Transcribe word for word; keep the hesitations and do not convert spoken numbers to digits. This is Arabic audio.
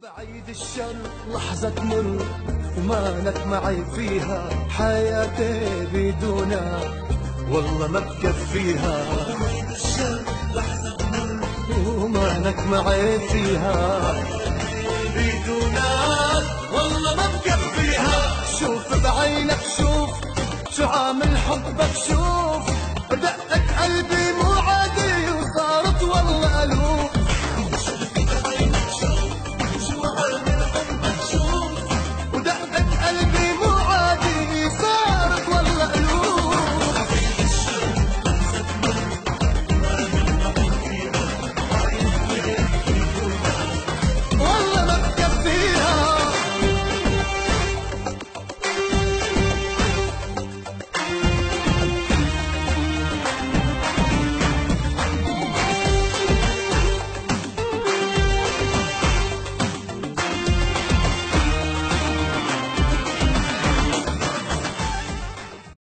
بعيد الشر لحظة تمر ومالك معي فيها، حياتي بدونها والله ما بكفيها. بعيد الشر لحظة تمر ومالك معي فيها،